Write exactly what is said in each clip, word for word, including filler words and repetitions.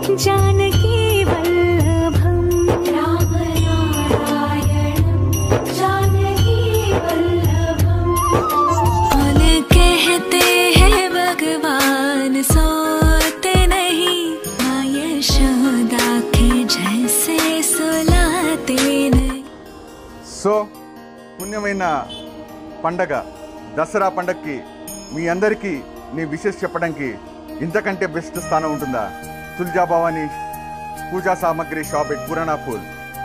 जानकी वल्लभं राम नारायणं जानकी वल्लभं। कौन कहते हैं भगवान सोते नहीं, माँ यशोदा के जैसे सुलाते नहीं। సో పుణ్యమైన పండగ దసరా పండగకి మీ అందరికీ నీ విషెస్ చెప్పడానికి ఇంతకంటే బెస్ట్ స్థానం ఉంటుందా? తుల్జా భవానీ పూజా సామాగ్రి షాప్ ఎట్ పురాణా పూల్.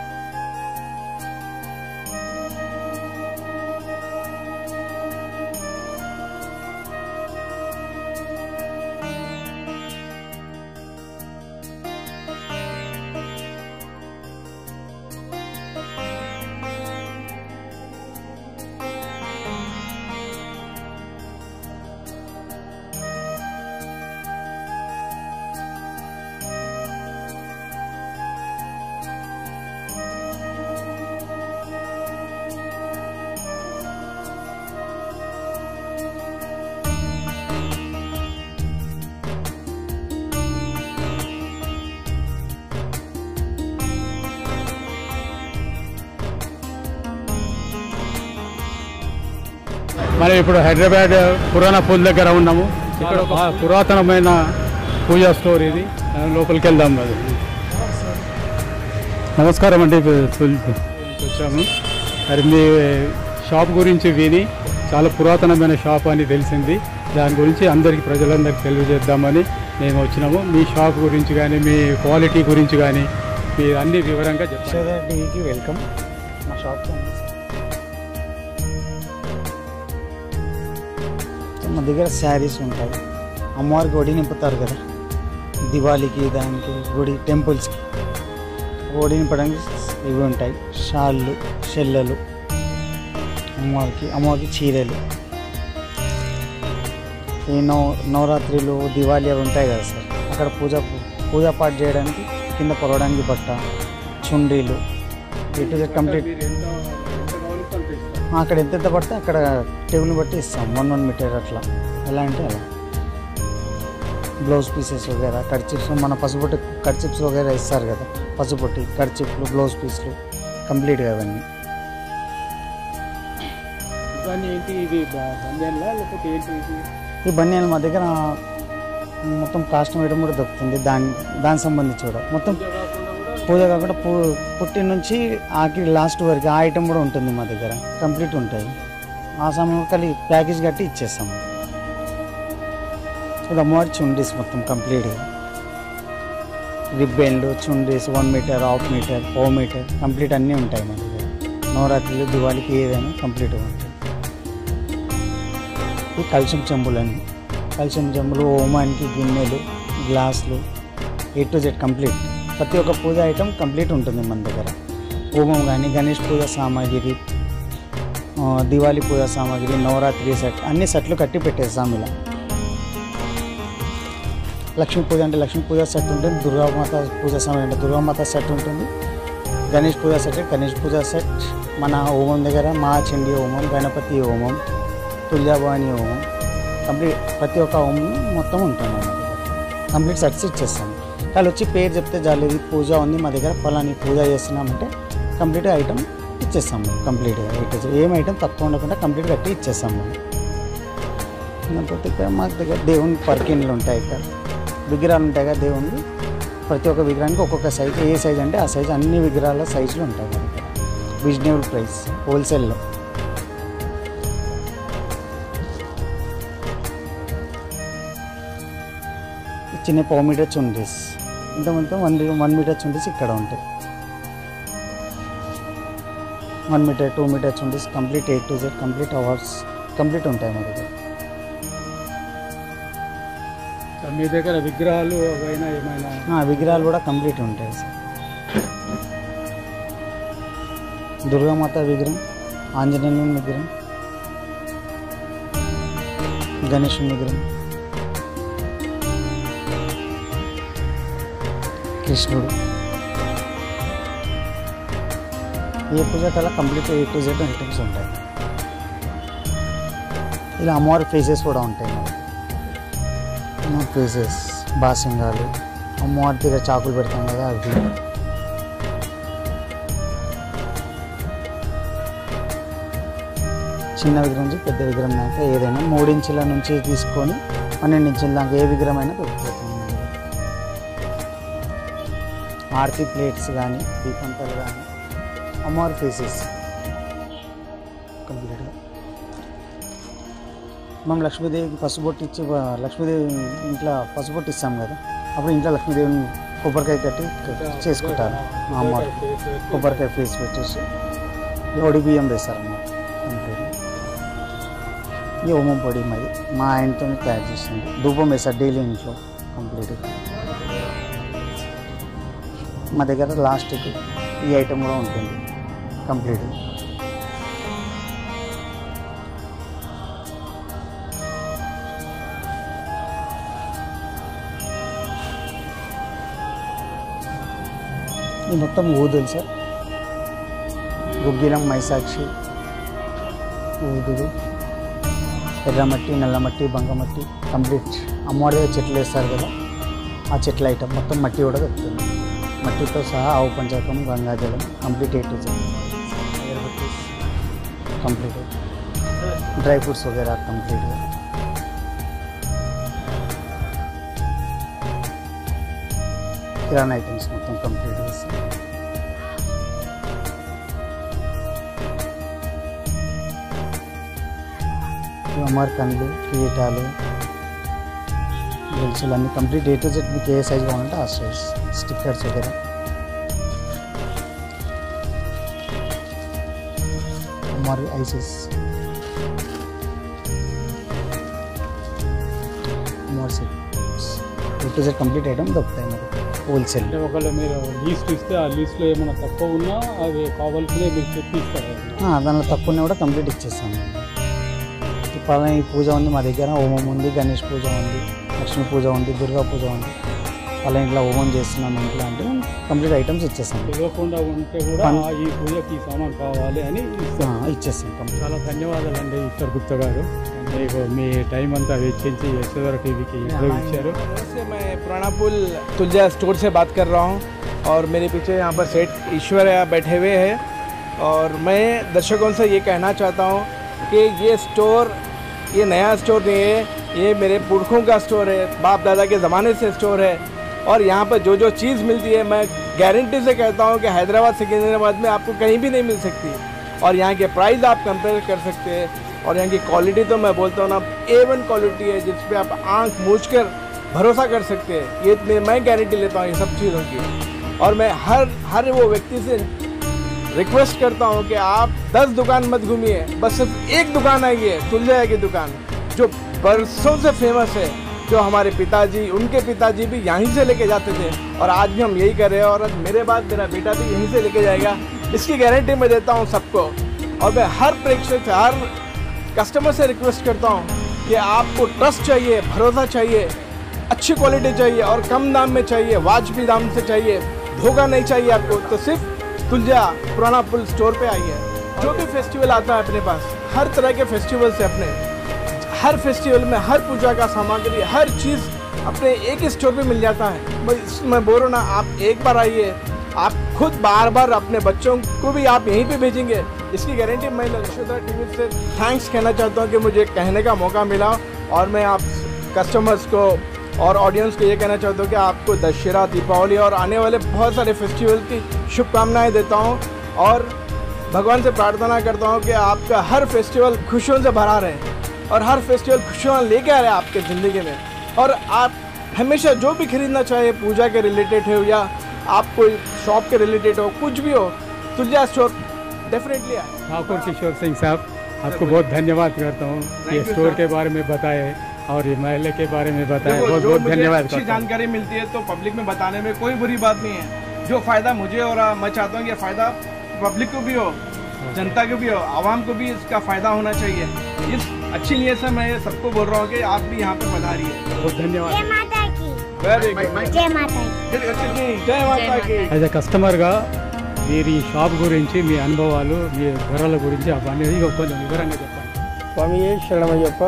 మనం ఇప్పుడు హైదరాబాద్ పురాణా పూల్ దగ్గర ఉన్నాము. ఇక్కడ ఒక పురాతనమైన పూజా స్టోర్ ఇది, లోపలికి వెళ్దాం. అది నమస్కారం అండి, వచ్చాము. మరి మీ షాప్ గురించి విని చాలా పురాతనమైన షాప్ అని తెలిసింది. దాని గురించి అందరికీ ప్రజలందరికీ తెలియజేద్దామని మేము వచ్చినాము. మీ షాప్ గురించి కానీ మీ క్వాలిటీ గురించి కానీ మీరు అన్ని వివరంగా చెప్తారు. టీవీకి వెల్కమ్. మా షాప్ మా దగ్గర శారీస్ ఉంటాయి. అమ్మవారికి ఒడి నింపుతారు కదా, దివాళీకి, దానికి గుడి టెంపుల్స్కి ఒడి నింపడానికి ఇవి ఉంటాయి. షాళ్ళు, షెల్లలు, అమ్మవారికి అమ్మవారికి చీరలు. ఈ నవ నవరాత్రిలు, దివాళీ అవి ఉంటాయి కదా సార్, అక్కడ పూజ పూజా పాఠ చేయడానికి కింద పొరవడానికి బట్ట, చుండీలు, ఇటు కంప్లీట్ అక్కడ ఎంతెంత పడితే అక్కడ టేబుల్ని బట్టి ఇస్తాం. వన్ వన్ మీటర్ అట్లా, ఎలా అంటే అలా. బ్లౌజ్ పీసెస్ వగేరా, కర్చిప్స్, మన పసుపొట్టి కర్చిప్స్ వగేరా ఇస్తారు కదా, పసుపొట్టి కర్చిప్లు, బ్లౌజ్ పీస్లు కంప్లీట్గా అవన్నీ. ఈ బనియాలు మా దగ్గర మొత్తం కాస్ట్ ఐటమ్ కూడా దొరుకుతుంది. దాని దానికి సంబంధించి కూడా మొత్తం పూజ కాకుండా పూ పుట్టి నుంచి ఆఖరి లాస్ట్ వరకు ఆ ఐటమ్ కూడా ఉంటుంది మా దగ్గర, కంప్లీట్ ఉంటాయి. ఆ సమయంలో కలిగి ప్యాకేజ్ కట్టి ఇచ్చేస్తాము. ఇది అమ్మవారి చుండీస్ మొత్తం కంప్లీట్గా, రిబ్బెన్లు, చుండీస్, one metre, half metre, four metre complete అన్నీ ఉంటాయి మా దగ్గర. నవరాత్రులు, దివాళీకి ఏదైనా కంప్లీట్గా ఉంటాయి. ఈ కల్షం చెంబులని, కల్షం చెంబులు, హోమానికి గిన్నెలు, గ్లాసులు, ఏ టు జెడ్ కంప్లీట్. ప్రతి ఒక్క పూజ ఐటమ్ కంప్లీట్ ఉంటుంది మన దగ్గర. హోమం కానీ, గణేష్ పూజ సామాగ్రి, దివాళీ పూజ సామాగ్రి, నవరాత్రి సెట్ అన్ని సెట్లు కట్టి పెట్టేస్తాం ఇలా. లక్ష్మీ పూజ అంటే లక్ష్మీ పూజ సెట్ ఉంటుంది, దుర్గామాత పూజ సామాగ్రి అంటే దుర్గామాత సెట్ ఉంటుంది, గణేష్ పూజ సెట్ గణేష్ పూజ సెట్. మన హోమం దగ్గర మహాచండీ హోమం, గణపతి హోమం, తుల్జాభవాని హోమం కంప్లీట్ ప్రతి ఒక్క హోమం మొత్తం ఉంటుంది మన దగ్గర. కంప్లీట్ సెట్స్ ఇచ్చేస్తాం. వాళ్ళు వచ్చి పేరు చెప్తే చాలు, ఇది పూజ ఉంది మా దగ్గర, పలాని పూజ చేస్తున్నామంటే కంప్లీట్ ఐటమ్ ఇచ్చేస్తాము. కంప్లీట్గా ఇటు ఏం ఐటమ్ తక్కువ ఉండకుండా కంప్లీట్ కట్టి ఇచ్చేస్తాము. లేకపోతే ఇక్కడ మాకు దగ్గర దేవుని పర్కిన్లు ఉంటాయి, ఇక్కడ విగ్రహాలు ఉంటాయి కదా దేవుని. ప్రతి ఒక్క విగ్రహానికి ఒక్కొక్క సైజు, ఏ సైజు అంటే ఆ సైజు, అన్ని విగ్రహాల సైజులు ఉంటాయి మన దగ్గర. రీజనబుల్ ప్రైస్, హోల్సేల్లో. చిన్న పావు మీటర్ చుండీస్, ఇంత మొత్తం వన్ వన్ మీటర్ చుండీస్ ఇక్కడ ఉంటాయి. వన్ మీటర్, టూ మీటర్ చుండీస్ complete A to Z complete అవర్స్ కంప్లీట్ ఉంటాయి మా దగ్గర. మీ దగ్గర విగ్రహాలు ఏమైనా ఏమైనా విగ్రహాలు కూడా కంప్లీట్ ఉంటాయి సార్. దుర్గామాత విగ్రహం, ఆంజనేయుని విగ్రహం, గణేశుని విగ్రహం, కృష్ణుడు. ఏ పూజ కల్లా complete A to Z items ఉంటాయి. ఇలా అమ్మవారి ఫేసెస్ కూడా ఉంటాయి. ఫేసెస్, బాసింగాలు, అమ్మవారి దగ్గర చాకులు పెడతాం కదా అవి. చిన్న విగ్రహం నుంచి పెద్ద విగ్రహం దాకా ఏదైనా మూడించుల నుంచి తీసుకొని పన్నెండు ఇంచుల దాకా ఏ విగ్రహం అయినా దొరికిపోతుంది. ఆర్తి ప్లేట్స్ కానీ దీపంతలు కానీ అమ్మవారి ఫేసెస్ కంప్లీట్గా. మనం లక్ష్మీదేవికి పసుబొట్టు ఇచ్చి లక్ష్మీదేవి ఇంట్లో పసుబొట్టు ఇస్తాం కదా, అప్పుడు ఇంట్లో లక్ష్మీదేవిని కొబ్బరికాయ కట్టి చేసుకుంటారు. మా అమ్మవారు కొబ్బరికాయ ఫేస్ పెట్టేసి ఒడి బియ్యం వేస్తారన్నమాట కంప్లీట్గా. ఈ హోమం పొడి మరి మా ఆయనతో తయారు చేస్తుంది. ధూపం వేస్తారు డైలీ ఇంట్లో కంప్లీట్గా. మా దగ్గర లాస్ట్కి ఈ ఐటెం కూడా ఉంటుంది కంప్లీట్గా. ఈ మొత్తం ఊదులు సార్, గుగ్గిలం, మైసాక్షి, ఊదులు, ఎర్రమట్టి, నల్లమట్టి, బంగమట్టి కంప్లీట్. అమ్మవారి దగ్గర చెట్లు వేస్తారు కదా, ఆ చెట్ల ఐటమ్ మొత్తం మట్టి కూడా దొరుకుతుంది. మట్టితో సహా ఆవు పంచకం, గంగాజలం complete eight complete. Dry fruits వగేరా కంప్లీట్గా. కిరాణా ఐటమ్స్ మొత్తం కంప్లీట్ చేస్తాం. అమ్మవారి కళ్ళు, కిరీటాలు, గొలుసులు అన్నీ కంప్లీట్ ఏ టు జెడ్ మీకు ఏ సైజ్ కావాలంటే ఆ సైజ్. స్టిక్కర్స్ వగేరా అమ్మవారి ఐసెస్, అమ్మవారి sets A to Z complete item దొరుకుతాయి మరి హోల్సేల్. అంటే ఒకవేళ మీరు లీస్ట్ ఇస్తే ఆ లీస్ట్లో ఏమైనా తక్కువ ఉన్నా అవి కావాల్సినవి మీకు చెప్పి ఇస్తారు. దానిలో తక్కువ కూడా కంప్లీట్ ఇచ్చేస్తాను. పలానా ఈ పూజ ఉంది మా దగ్గర, హోమం ఉంది, గణేష్ పూజ ఉంది, లక్ష్మీ పూజ ఉంది, దుర్గా పూజ ఉంది, అలా ఇంట్లో హోమం చేస్తున్నాం ఇంట్లో అంటే కంప్లీట్ ఐటమ్స్ ఇచ్చేస్తాం. ఇవ్వకుండా ఉంటే కూడా ఈ పూజకి సామాన్ కావాలి అని ఇచ్చేస్తాం కంప్లీట్. చాలా ధన్యవాదాలు అండి ఈశ్వర్ గుప్తా గారు, మీకు మీ టైం అంతా వెచ్చించి యశోధర టీవీకి ఇంటర్వ్యూ ఇచ్చారు. मैं पुराना पुल तुलजा स्टोर से बात कर रहा हूँ और मेरे पीछे यहाँ पर सेठ ईश्वर बैठे हुए हैं और मैं दर्शकों से ये कहना चाहता हूँ कि ये स्टोर ये नया स्टोर नहीं है, ये मेरे पुरखों का स्टोर है, बाप दादा के ज़माने से स्टोर है और यहाँ पर जो जो चीज़ मिलती है मैं गारंटी से कहता हूँ कि हैदराबाद सिकंदराबाद में आपको कहीं भी नहीं मिल सकती और यहाँ के प्राइस आप कंपेयर कर सकते हैं और यहाँ की क्वालिटी तो मैं बोलता हूँ ना ए वन क्वालिटी है जिस पे आप आँख मूझ कर भरोसा कर सकते हैं। ये मैं गारंटी लेता हूँ ये सब चीज़ों की और मैं हर हर वो व्यक्ति से रिक्वेस्ट करता हूँ कि आप दस दुकान मत घूमिए, बस सिर्फ एक दुकान आइए, तुलजा की दुकान जो बरसों से फेमस है, जो हमारे पिताजी उनके पिताजी भी यहीं से लेके जाते थे और आज भी हम यही कर रहे हैं और आज मेरे बाद मेरा बेटा भी यहीं से लेके जाएगा, इसकी गारंटी मैं देता हूँ सबको। और मैं हर प्रेक्षक से हर कस्टमर से रिक्वेस्ट करता हूँ कि आपको ट्रस्ट चाहिए, भरोसा चाहिए, अच्छी क्वालिटी चाहिए और कम दाम में चाहिए, वाजबी दाम से चाहिए, धोखा नहीं चाहिए आपको, तो सिर्फ तुलजा पुराना पुल स्टोर पे आइए। जो भी फेस्टिवल आता है अपने पास, हर तरह के फेस्टिवल से अपने हर फेस्टिवल में हर पूजा का सामग्री हर चीज़ अपने एक ही स्टोर पे मिल जाता है। मैं बोल रहा हूँ ना, आप एक बार आइए, आप खुद बार बार अपने बच्चों को भी आप यहीं पे भेजेंगे, इसकी गारंटी मैं यशोधरा टीवी से थैंक्स कहना चाहता हूँ कि मुझे कहने का मौका मिला और मैं आप कस्टमर्स को और ऑडियंस को ये कहना चाहता हूँ कि आपको दशहरा, दीपावली और आने वाले बहुत सारे फेस्टिवल की शुभकामनाएं देता हूँ और भगवान से प्रार्थना करता हूँ कि आपका हर फेस्टिवल खुशियों से भरा रहे और हर फेस्टिवल खुशियाँ लेके आ रहे हैं आपके ज़िंदगी में और आप हमेशा जो भी खरीदना चाहे पूजा के रिलेटेड हो या आप कोई शॉप के रिलेटेड हो, कुछ भी हो, तुलजा स्टोर डेफिनेटली आए। ठाकुर किशोर सिंह साहब, आपको बहुत धन्यवाद करता हूँ ये स्टोर के बारे में बताए और ये मेले के बारे में बताया, बहुत बहुत धन्यवाद। अच्छी जानकारी मिलती है तो पब्लिक में बताने में कोई बुरी बात नहीं है। जो फ़ायदा मुझे और मैं चाहता हूँ कि फ़ायदा पब्लिक को भी हो, जनता को भी हो, आवाम को भी इसका फ़ायदा होना चाहिए। इस अच्छी नीयत से मैं सबको बोल रहा हूँ कि आप भी यहाँ पर पधारिए। बहुत धन्यवाद। जय माता की, वेरी गुड, जय माता की, जय माता की। యాజ్ ఎ కస్టమర్గా మీరు ఈ షాప్ గురించి మీ అనుభవాలు మీ ధరల గురించి అవన్నీ కొంచెం వివరంగా చెప్పండి. స్వామి శరణమయ్యప్ప,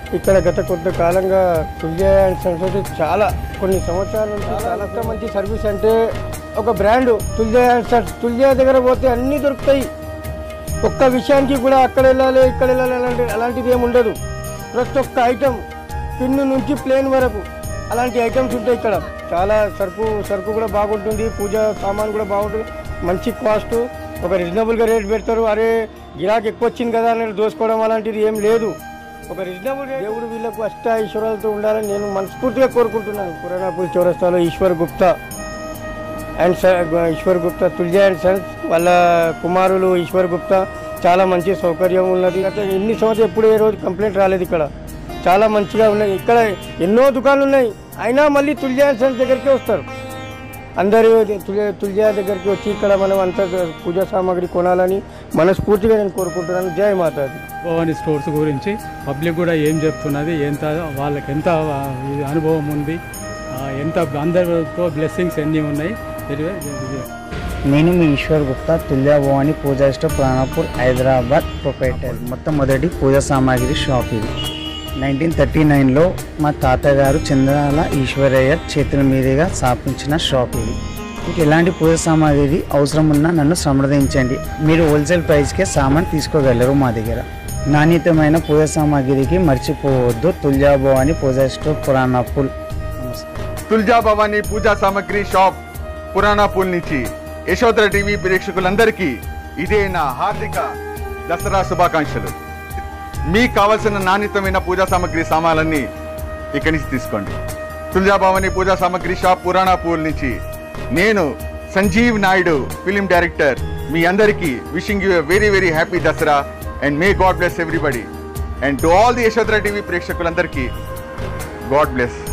ఇక్కడ గత కొంతకాలంగా తుల్జా అండ్ సన్స్ చాలా కొన్ని సంవత్సరాల నుంచి చాలా మంచి సర్వీస్. అంటే ఒక brand Tulja and sons. Tulja దగ్గర పోతే అన్నీ దొరుకుతాయి. ఒక్క విషయానికి కూడా అక్కడ వెళ్ళాలి ఇక్కడ వెళ్ళాలి అలాంటి అలాంటిది ఏమి ఉండదు. ప్రతి ఒక్క ఐటమ్ పిన్ను నుంచి ప్లేన్ వరకు అలాంటి ఐటమ్స్ ఉంటాయి ఇక్కడ. చాలా సరుకు సరుకు కూడా బాగుంటుంది. పూజ సామాన్ కూడా బాగుంటుంది. మంచి కాస్ట్, ఒక రీజనబుల్గా రేట్ పెడతారు. అరే గిరాకీ ఎక్కువ వచ్చింది కదా అని దోసుకోవడం అలాంటిది ఏం లేదు. ఒక రీజనబుల్ రేట్. దేవుడు వీళ్ళకు అష్ట ఈశ్వరాలతో ఉండాలని నేను మనస్ఫూర్తిగా కోరుకుంటున్నాను. పురాణాపూర్ చౌరస్తాలో Eshwar Gupta and Eshwar Gupta Tulja and sons వాళ్ళ కుమారులు ఈశ్వర్ గుప్తా చాలా మంచి సౌకర్యం ఉన్నది. గత ఎన్ని సంవత్సరాలు ఎప్పుడు ఏ రోజు కంప్లైంట్ రాలేదు. ఇక్కడ చాలా మంచిగా ఉన్నాయి. ఇక్కడ ఎన్నో దుకాణాలు ఉన్నాయి, అయినా మళ్ళీ తుల్జా అండ్ సన్స్ దగ్గరికి వస్తారు. అందరూ తుల్జా తుల్జా దగ్గరికి వచ్చి ఇక్కడ మనం అంత పూజా సామాగ్రి కొనాలని మనస్ఫూర్తిగా నేను కోరుకుంటున్నాను. జై మాతాది. భవానీ స్టోర్స్ గురించి పబ్లిక్ కూడా ఏం చెప్తున్నది, ఎంత వాళ్ళకి ఎంత అనుభవం ఉంది, ఎంత అందరితో బ్లెస్సింగ్స్ ఎన్ని ఉన్నాయి. నేను మీ ఈశ్వర్ గుప్తా, తుల్జా భవానీ పూజా స్టోర్, పురాణాపూర్, హైదరాబాద్ ప్రొపరైటర్. మొత్తం మొదటి పూజా సామాగ్రి షాప్ ఇది. నైన్టీన్ థర్టీ నైన్లో మా తాతగారు చంద్రాల ఈశ్వరయ్య చేతుల మీదుగా స్థాపించిన షాప్ ఇది. మీకు ఎలాంటి పూజ సామాగ్రి అవసరం ఉన్నా నన్ను సంప్రదించండి. మీరు హోల్సేల్ ప్రైస్కే సామాన్ తీసుకోగలరు మా దగ్గర. నాణ్యతమైన పూజ సామాగ్రికి మర్చిపోవద్దు. తుల్జా భవానీ పూజా స్టోర్, పురాణాపూర్. తుల్జా భవానీ పూజా సామాగ్రి షాప్, పురాణాపూల్ నుంచి యశోధర టీవీ ప్రేక్షకులందరికీ ఇదే నా హార్దిక దసరా శుభాకాంక్షలు. మీకు కావలసిన నాణ్యతమైన పూజా సామాగ్రి సామాన్లన్నీ ఇక్కడి నుంచి తీసుకోండి. తుల్జా భవానీ పూజా సామాగ్రి షాప్, పురాణాపూల్ నుంచి నేను సంజీవ్ నాయుడు, ఫిలిం డైరెక్టర్, మీ అందరికీ wishing you a very very happy Dasara and may God bless everybody. And to all the Yashodhara TV ప్రేక్షకులందరికీ గాడ్ బ్లెస్.